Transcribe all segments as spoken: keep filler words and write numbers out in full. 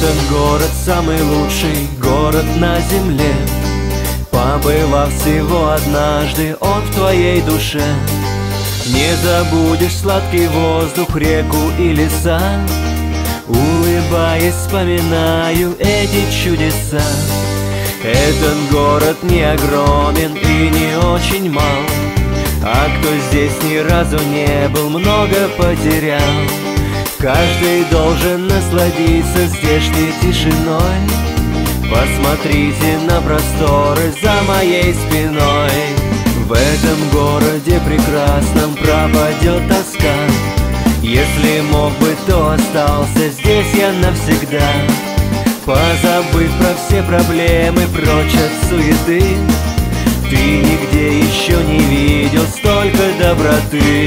Этот город самый лучший город на земле. Побывав всего однажды, он в твоей душе. Не забудешь сладкий воздух, реку и леса. Улыбаясь, вспоминаю эти чудеса. Этот город не огромен и не очень мал, а кто здесь ни разу не был, много потерял. Каждый должен насладиться здешней тишиной. Посмотрите на просторы за моей спиной. В этом городе прекрасном пропадет тоска. Если мог бы, то остался здесь я навсегда, позабыв про все проблемы, прочь от суеты. Ты нигде еще не видел столько доброты.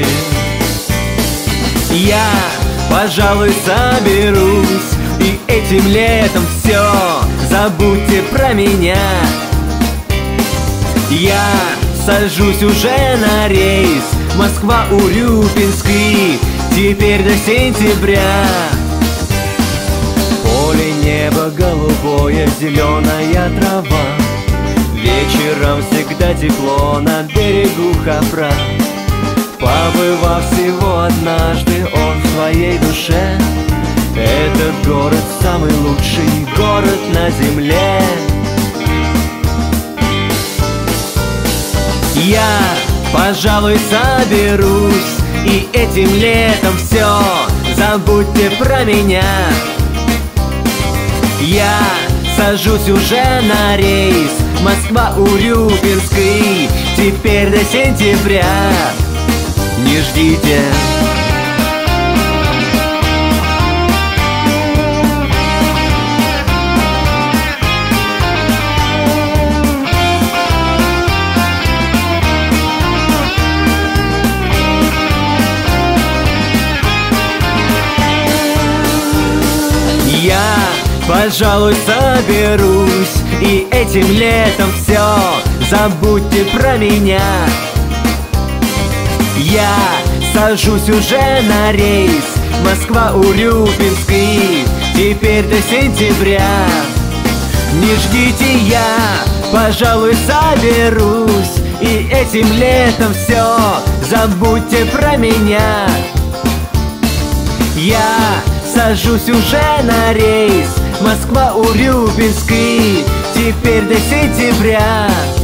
Я, пожалуй, соберусь, и этим летом все забудьте про меня. Я сажусь уже на рейс Москва-Урюпинский, теперь до сентября. Поле, небо голубое, зеленая трава. Вечером всегда тепло на берегу Хопра. Побывав всего однажды, он в своей душе. Этот город самый лучший город на земле. Я, пожалуй, соберусь, и этим летом все забудьте про меня. Я сажусь уже на рейс Москва-Урюпинский, теперь до сентября. Не ждите. Я, пожалуй, соберусь, и этим летом все забудьте про меня. Я сажусь уже на рейс Москва-Урюпинский, теперь до сентября. Не ждите, я, пожалуй, соберусь, и этим летом все забудьте про меня. Я сажусь уже на рейс Москва-Урюпинский, теперь до сентября.